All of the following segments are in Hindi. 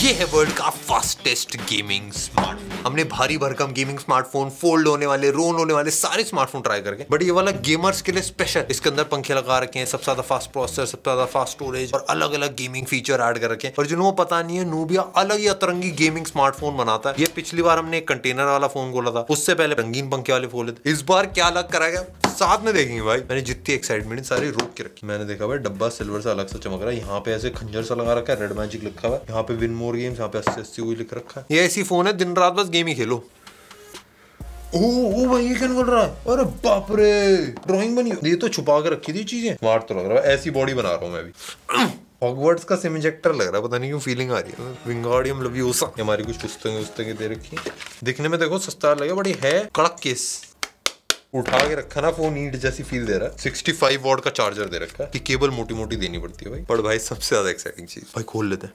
ये है वर्ल्ड का फास्टेस्ट गेमिंग स्मार्टफोन। हमने भारी भरकम गेमिंग स्मार्टफोन, फोल्ड होने वाले, रोल होने वाले सारे स्मार्टफोन ट्राई करके, बट ये वाला गेमर्स के लिए स्पेशल। इसके अंदर पंखे लगा रखे हैं, सबसे ज्यादा फास्ट प्रोसेसर, सबसे ज्यादा फास्ट स्टोरेज और अलग अलग गेमिंग फीचर ऐड कर रखे हैं। और जिन्होंने पता नहीं है, नूबिया अलग ही अतरंगी गेमिंग स्मार्टफोन बनाता है। ये पिछली बार हमने एक कंटेनर वाला फोन खोला था, उससे पहले रंगीन पंखे वाले खोले थे। इस बार क्या अलग कराएगा साथ में देखेंगे भाई। मैंने जितनी एक्साइटमेंट सारी रोक के रखी। मैंने देखा भाई डब्बा सिल्वर से अलग से चमक रहा है, यहाँ पे ऐसे खंजर सा लगा रखा है, रेड मैजिक लिखा हुआ है, यहाँ पे विन मोर गेम्स, यहाँ पे 80-80 हुई लिख रखा है। ये ऐसी फोन है दिन रात बस गेम ही खेलो। ओ भाई ये क्या निकल रहा है? अरे बाप रे, ड्राइंग बनी। ये तो छुपा के रखी थी चीजें। स्मार्ट तो लग रहा है, ऐसी बॉडी बना रहा हूँ मैं भी। हॉगवर्ट्स का सिम इंजेक्टर लग रहा है, पता नहीं क्यों फीलिंग आ रही है। विंगार्डियम लवियोसा हमारी कुछ पुस्तकें दे रखी है। दिखने में देखो सस्ता लगे, बड़ी है कड़क केस। उठा के रखा ना फोन, ईंट जैसी फील दे रहा है। 65 वॉट का चार्जर दे रखा है कि केबल मोटी मोटी देनी पड़ती है भाई। पर भाई सबसे ज्यादा एक्साइटिंग चीज भाई खोल लेते हैं।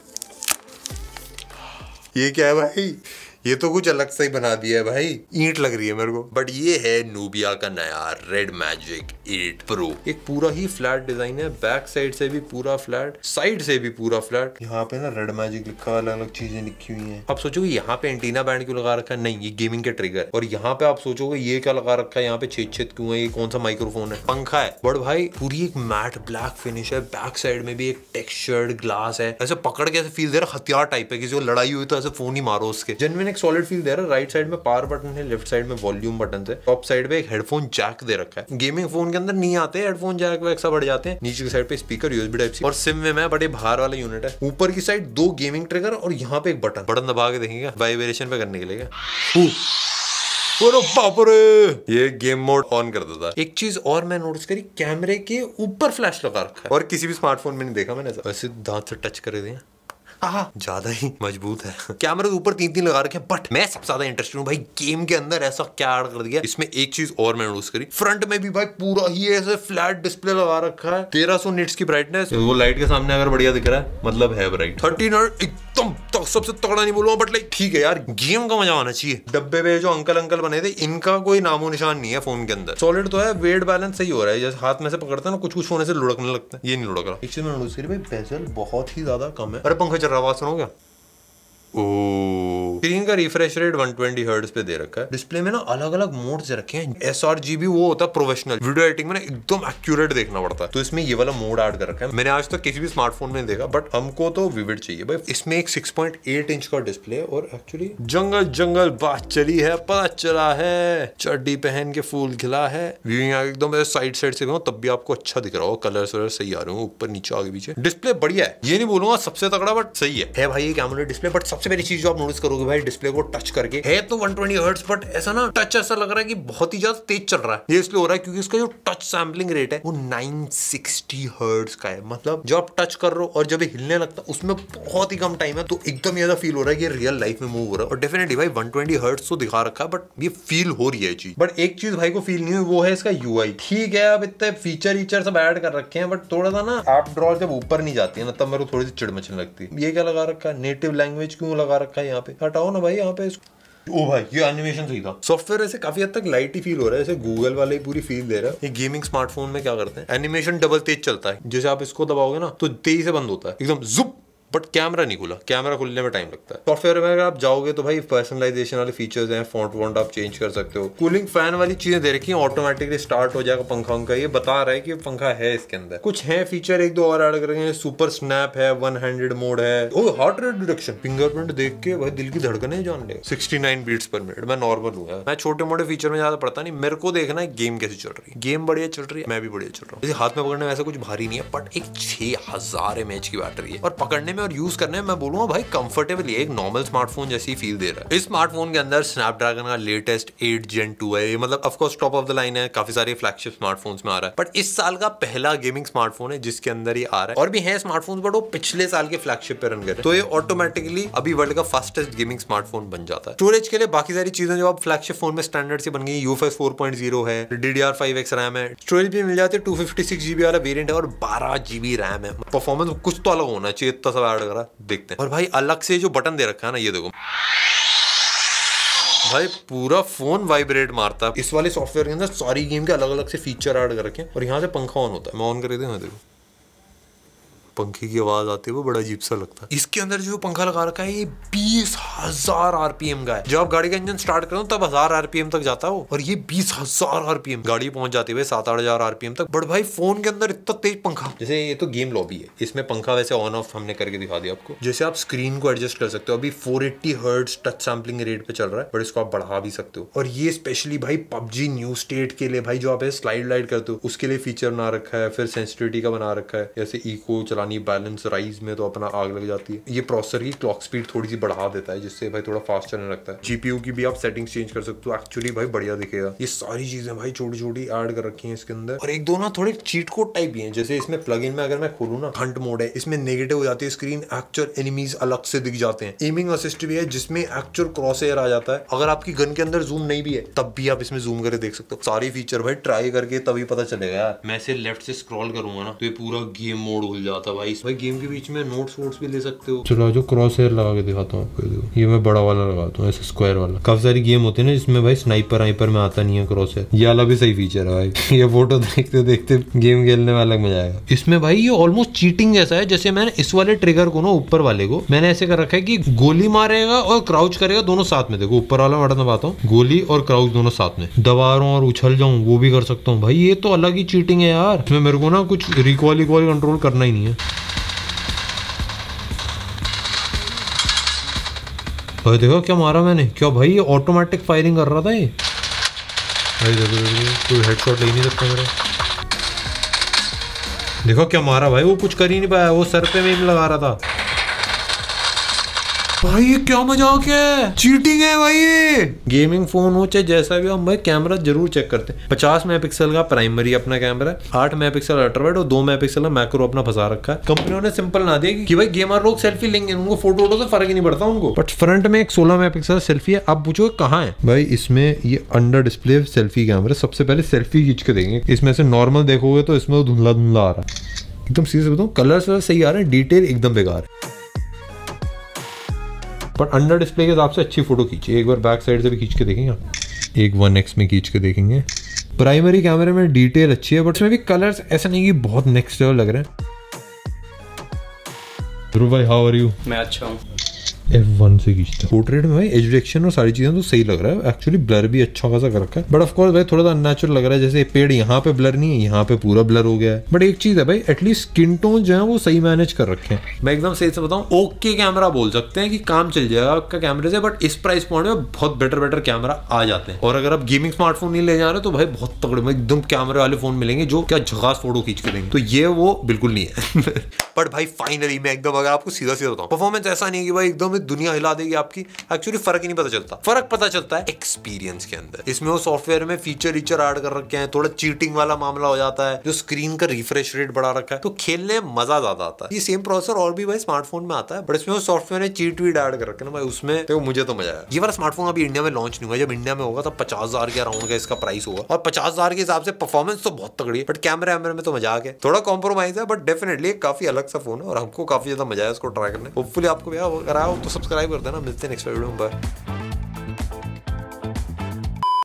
ये क्या है भाई? ये तो कुछ अलग सा ही बना दिया है भाई, ईंट लग रही है मेरे को। बट ये है नूबिया का नया रेड मैजिक 8 प्रो। एक पूरा ही फ्लैट डिजाइन है, बैक साइड से भी पूरा फ्लैट, साइड से भी पूरा फ्लैट। यहाँ पे ना रेड मैजिक लिखा, अलग अलग चीजें लिखी हुई हैं। आप सोचोगे यहाँ पे एंटीना बैंड क्यों लगा रखा है? नहीं, ये गेमिंग के ट्रिगर। और यहाँ पे आप सोचोगे ये क्या लगा रखा है, यहाँ पे छेद क्यों है, ये कौन सा माइक्रोफोन है? पंखा है। बट भाई पूरी एक मैट ब्लैक फिनिश है, बैक साइड में भी एक टेक्सचर्ड ग्लास है। ऐसे पकड़ के ऐसे फील दे रहा हथियार टाइप है, किसी को लड़ाई हुई तो ऐसे फोन ही मारो उसके। जेन्युइन एक सॉलिड फील दे रहा है। राइट साइड में पावर बटन है, लेफ्ट साइड में वॉल्यूम बटन है, टॉप साइड पे एक हेडफोन जैक दे रखा है। गेमिंग फोन के अंदर नहीं आते हेडफोन जैक, वैसा बढ़ जाते हैं। नीचे की साइड पे स्पीकर यूएसबी टाइप सी, और सिम में मैं बड़े बाहर वाला यूनिट है। ऊपर की साइड 2 गेमिंग ट्रिगर और यहाँ पे एक बटन दबा के देखेंगे वाइब्रेशन पे करने के लिए। बाप रे, ये गेम मोड ऑन कर देता है। एक चीज और मैं नोटिस करी, कैमरे के ऊपर फ्लैश लगा रखा है, और किसी भी स्मार्टफोन में नहीं देखा मैंने। वैसे दांत से टच कर दिया, ज्यादा ही मजबूत है। कैमरे के ऊपर 3-3 लगा रखे हैं। बट मैं सबसे ज्यादा इंटरेस्टेड हूँ भाई, गेम के अंदर ऐसा क्या ऐड कर दिया। इसमें एक चीज और मैं नोटिस करी, फ्रंट में भी भाई पूरा ही ऐसे फ्लैट डिस्प्ले लगा रखा है। 1300 निट्स की ब्राइटनेस, वो लाइट के सामने अगर बढ़िया दिख रहा है मतलब है ब्राइट। 1300 एकदम सबसे तगड़ा नहीं बोलूंगा, बट लाइक ठीक है यार, गेम का मजा आना चाहिए। डब्बे पे जो अंकल बने थे, इनका कोई नामो निशान नहीं है फोन के अंदर। सॉलिड तो है, वेट बैलेंस सही हो रहा है। जैसे हाथ में से पकड़ते हैं ना, कुछ होने से लुढ़कने लगता है, ये नहीं लुढ़क रहा। एक चीज मैं नोटिस करी भाई, बेजल बहुत ही ज्यादा कम है। अरे पंखा चल रहा, आवाज सुनो क्या? स्क्रीन का रिफ्रेश रेट 120 हर्ट्ज पे दे रखा है। डिस्प्ले में ना अलग अलग मोड्स रखे हैं। sRGB वो होता है प्रोफेशनल, वीडियो एडिटिंग में ना एकदम एक्यूरेट देखना पड़ता है, तो इसमें ये वाला मोड ऐड कर रखा है। मैंने आज तक किसी भी स्मार्टफोन में देखा, बट हमको तो विविड चाहिए भाई। इसमें एक 6.8 इंच का डिस्प्ले, और एक्चुअली जंगल बात चली है, पता चला है, चड्डी पहन के फूल खिला है। व्यूइंग एकदम साइड से तब भी आपको अच्छा दिख रहा हो, कलर्स वगैरह सही आ रहे हो, ऊपर नीचे आगे पीछे। डिस्प्ले बढ़िया है, ये नहीं बोलूंगा सबसे तगड़ा, बट सही है भाई ये कैमरा डिस्प्ले। बट सबसे पहली चीज जो आप नोटिस करोगे भाई, डिस्प्ले को टच करके है तो 120 हर्ट्ज, बट ऐसा ना टच ऐसा लग रहा है कि बहुत ही ज्यादा तेज चल रहा है। ये इसलिए हो रहा है क्योंकि इसका जो टच सैम्पलिंग रेट है वो 960 हर्ट्ज का है। मतलब जब आप टच कर रहे हो और जब हिलने लगता है उसमें बहुत ही कम टाइम है, तो एकदम ज्यादा फील हो रहा है कि रियल लाइफ में मूव हो रहा है। और डेफिनेटली भाई 120 हर्ट्ज तो दिखा रखा है, बट ये फील हो रही है चीज। बट एक चीज भाई को फील नहीं हुई, वो है इसका यूआई। ठीक है, अब इतने फीचर सब ऐड कर रखे हैं, बट थोड़ा सा ना ऐप ड्रॉ जब ऊपर नहीं जाती है ना, तब मेरे को थोड़ी सी चिड़ मचने लगती है। ये क्या लगा रखा है? नेटिव लैंग्वेज क्यों लगा रखा है यहाँ पे? हटाओ ना भाई यहाँ पे। ओ भाई ये एनिमेशन सही था। सॉफ्टवेयर ऐसे काफी हद तक लाइट ही फील हो रहा है, ऐसे गूगल वाले ही पूरी फील दे रहा है। ये गेमिंग स्मार्टफोन में क्या करते हैं, एनिमेशन डबल तेज चलता है। जैसे आप इसको दबाओगे ना तो तेजी से बंद होता है एकदम जुप, बट कैमरा नहीं खुला। कैमरा खुलने में टाइम लगता है। सॉफ्टवेयर में अगर आप जाओगे तो भाई पर्सनलाइजेशन वाले फीचर्स हैं, फॉन्ट आप चेंज कर सकते हो। कूलिंग फैन वाली चीजें दे रखी हैं, ऑटोमेटिकली स्टार्ट हो जाएगा पंखा उनका। ये बता रहा है कि पंखा है इसके अंदर। कुछ है फीचर, एक दो और ऐड करेंगे। सुपर स्नैप है, 1 हैंडेड मोड है, ओ हार्ट रेट डिटेक्शन, फिंगरप्रिंट देख के भाई दिल की धड़कनें जान ले। 69 बीट्स पर मिनट। मैं नॉर्मल हूँ, मैं छोटे मोटे फीचर में ज्यादा पड़ता नहीं। मेरे को देखना है गेम कैसे चल रही है। गेम बढ़िया चल रही है, मैं भी बढ़िया चल रहा हूँ। हाथ में पकड़ने में ऐसा कुछ भारी नहीं है, बट एक 6000 mAh की बैटरी है, और पकड़ने में और यूज करने में बोलूंगा भाई कंफर्टेबली एक नॉर्मल स्मार्टफोन जैसी फील दे रहा है। इस स्मार्टफोन के अंदर स्नैपड्रैगन का लेटेस्ट 8 Gen 2 है। ये मतलब of course top of the line है, काफी सारे फ्लैगशिप स्मार्टफोन्स में आ रहा है, बट इस साल का पहला गेमिंग स्मार्टफोन है जिसके अंदर ये आ रहा है। और भी है स्मार्टफोन, बट वो पिछले साल के फ्लैगशिप पे रन करे, तो ये ऑटोमेटिकली अभी वर्ल्ड का फास्टेस्ट गेमिंग स्मार्टफोन बन जाता है। स्टोरेज के लिए बाकी सारी चीजें जो अब फ्लैगशिप फोन में स्टैंडर्ड से बन गई, UFS 4.0 है, DDR5X रैम है, स्टोरेज भी मिल जाती है। 256GB वाला वेरिएंट है और 12GB रैम है। परफॉर्मेंस कुछ तो अलग होना चाहिए, इतना सब ऐड करा, देखते हैं। और भाई अलग से जो बटन दे रखा है ना, ये देखो भाई पूरा फोन वाइब्रेट मारता है। इस वाले सॉफ्टवेयर के अंदर सारी गेम के अलग अलग से फीचर ऐड कर रखे हैं, और यहाँ से पंखा ऑन होता है। मैं ऑन कर देता हूँ, देखो पंखे की आवाज आती है वो बड़ा अजीब सा लगता है। इसके अंदर जो पंखा लगा रखा है ये 20,000 RPM का है। जब आप गाड़ी का इंजन स्टार्ट करो तब 1000 RPM तक जाता है वो, और ये 20,000 RPM गाड़ी पहुंच जाती है 7-8 हजार RPM तक। बट भाई फोन के अंदर इतना तेज पंखा। जैसे ये तो गेम लॉबी है, इसमें पंखा वैसे ऑन ऑफ हमने करके दिखा दिया आपको। जैसे आप स्क्रीन को एडजस्ट कर सकते हो। अभी 480 हर्ट्ज टच सैंपलिंग रेट पे चल रहा है, बट इसको आप बढ़ा भी सकते हो। और ये स्पेशली भाई PUBG न्यू स्टेट के लिए भाई जो आप स्लाइड लाइड करते हो उसके लिए फीचर बना रखा है। फिर सेंसिटिविटी का बना रखा है, जैसे इको चलानी, बैलेंस, राइज में तो अपना आग लग जाती है। ये प्रोसेसर की क्लॉक स्पीड थोड़ी सी बढ़ा देता है जिससे भाई थोड़ा फास्ट चलने लगता है। GPU की भी आप सेटिंग्स चेंज कर सकते हो, एक्चुअली भाई बढ़िया दिखेगा। ये सारी चीजें भाई छोटी छोटी ऐड कर रखी है इसके अंदर। और एक दो ना थोड़े चीट कोड टाइप भी है। जैसे इसमें प्लग इन में अगर मैं खोलूँ ना, हंट मोड है, इसमें नेगेटिव हो जाती है स्क्रीन, एक्चुअल एनिमीज अलग से दिख जाते हैं। एमिंग असिस्ट भी है जिसमें एक्चुअल क्रॉस एयर आ जाता है। अगर आपकी गन के अंदर जूम नहीं भी है तब भी आप इसमें जूम करके देख सकते हो। सारी फीचर भाई ट्राई करके तभी पता चलेगा यार। मैं से लेफ्ट से स्क्रॉल करूंगा ना तो ये पूरा गेम मोड खुल जाता है भाई। भाई गेम के बीच में नोट्स वोट्स भी ले सकते हो। चलो जो क्रॉस एयर लगा के दिखाता हूँ आपको। ये मैं बड़ा वाला लगाता हूँ, ऐसे स्क्वायर वाला। काफी सारी गेम होती है ना जिसमें भाई स्नाइपर आइपर में आता नहीं है क्रॉस एयर, ये वाला भी सही फीचर है भाई। ये फोटो देखते देखते गेम खेलने में अलग मजा आएगा। इसमें भाई ये ऑलमोस्ट चीटिंग जैसा है। जैसे मैंने इस वाले ट्रिगर को ना, ऊपर वाले को मैंने ऐसे कर रखा है कि गोली मारेगा और क्राउच करेगा दोनों साथ में। देखो ऊपर वाला बटन दबाता हूँ, गोली और क्राउच दोनों साथ में दबा रहा हूँ और उछल जाऊं वो भी कर सकता हूँ। भाई ये तो अलग ही चीटिंग है यार। इसमें मेरे को ना कुछ रिकॉल कंट्रोल करना ही नहीं है। भाई देखो क्या मारा मैंने, क्या भाई ये ऑटोमेटिक फायरिंग कर रहा था ये। भाई देखो कोई हेडशॉट ले नहीं सकता मेरा। देखो क्या मारा भाई, वो कुछ कर ही नहीं पाया, वो सर पे में लगा रहा था। भाई ये क्या मजाक है, चीटिंग है भाई ये। गेमिंग फोन हो चाहे जैसा भी हो, हम भाई कैमरा जरूर चेक करते हैं। 50 मेगापिक्सल का प्राइमरी अपना कैमरा है, 8 मेगापिक्सल अल्ट्रावाइड और 2 मेगापिक्सल का मैक्रो अपना फंसा रखा है। कंपनियों ने सिंपल ना दिया कि भाई गेमर लोग सेल्फी लेंगे, उनको फोटो से फर्क ही नहीं पड़ता उनको। बट फ्रंट में एक 16 मेगापिक्सल सेल्फी है। आप पूछो कहाँ है भाई, इसमें ये अंडर डिस्प्ले सेल्फी कैमरा। सबसे पहले सेल्फी खींच के देंगे, इसमें से नॉर्मल देखोगे तो इसमें धुंधला धुंधला आ रहा है। एकदम सीरियस बताऊं, कलर्स सही आ रहे हैं, डिटेल एकदम बेकार है। पर अंडर डिस्प्ले के हिसाब से अच्छी फोटो खींची। एक बार बैक साइड से भी खींच के देखेंगे, एक 1x में खींच के देखेंगे। प्राइमरी कैमरे में डिटेल अच्छी है, बट इसमें भी कलर्स ऐसा नहीं कि बहुत नेक्स्ट लेवल लग रहे हैं। ध्रुव भाई हाउ आर यू? मैं अच्छा हूँ। F1 से खींचता है। पोर्ट्रेट में भाई एज डिटेक्शन और सारी चीजें तो सही लग रहा है। एक्चुअली ब्लर भी अच्छा खासा कर रखा है, बट ऑफ कोर्स भाई थोड़ा सा अननेचुरल लग रहा है। जैसे पेड़ यहाँ पे ब्लर नहीं है, यहाँ पे पूरा ब्लर हो गया है। बट एक चीज है भाई, एटलीस्ट स्किन टोन जो है वो सही मैनेज कर रखे हैं। मैं एकदम सही से बताऊं, ओके कैमरा बोल सकते हैं कि काम चल जाएगा आपका कैमरे से। बट इस प्राइस पॉइंट में बहुत बेटर कैमरा आ जाते हैं। और अगर आप गेमिंग स्मार्टफोन नहीं ले जा रहे तो भाई बहुत तगड़े एकदम कैमरे वाले फोन मिलेंगे जो क्या झकास फोटो खींच के देंगे। तो ये वो बिल्कुल नहीं है। बट भाई फाइनली मैं एकदम अगर आपको सीधा सीधा बताऊं, परफॉर्मेंस ऐसा नहीं है कि भाई एकदम दुनिया हिला देगी आपकी। एक्चुअली फर्क ही नहीं पता चलता। फर्क पता चलता है एक्सपीरियंस के अंदर। इसमें वो सॉफ्टवेयर में फीचर ऐड कर रखे हैं, थोड़ा चीटिंग वाला मामला हो जाता है, जो स्क्रीन का रिफ्रेश रेट बढ़ा रखा है, तो खेलने में मजा ज्यादा आता है। ये सेम प्रोसेसर और भी भाई स्मार्टफोन में आता है, बट इसमें वो सॉफ्टवेयर ने चीट वीट ऐड कर रखे ना भाई, उसमें तो मुझे तो मजा आया। ये वाला स्मार्टफोन अभी इंडिया में लॉन्च नहीं हुआ। जब इंडिया में होगा तब 50,000 के अराउंड का इसका प्राइस होगा, और 50,000 के हिसाब से परफॉर्मेंस तो बहुत तगड़ी है। बट कैमरे में तो मजा आ गया, थोड़ा कॉम्प्रोमाइज है, बट डेफिनेटली काफी अलग सा फोन है और हमको काफी ज्यादा मजा आया इसको ट्राई करने। होपफुली आपको भी अगर आया हो तो सब्सक्राइब कर देना। मिलते हैं नेक्स्ट वीडियो में। बाय।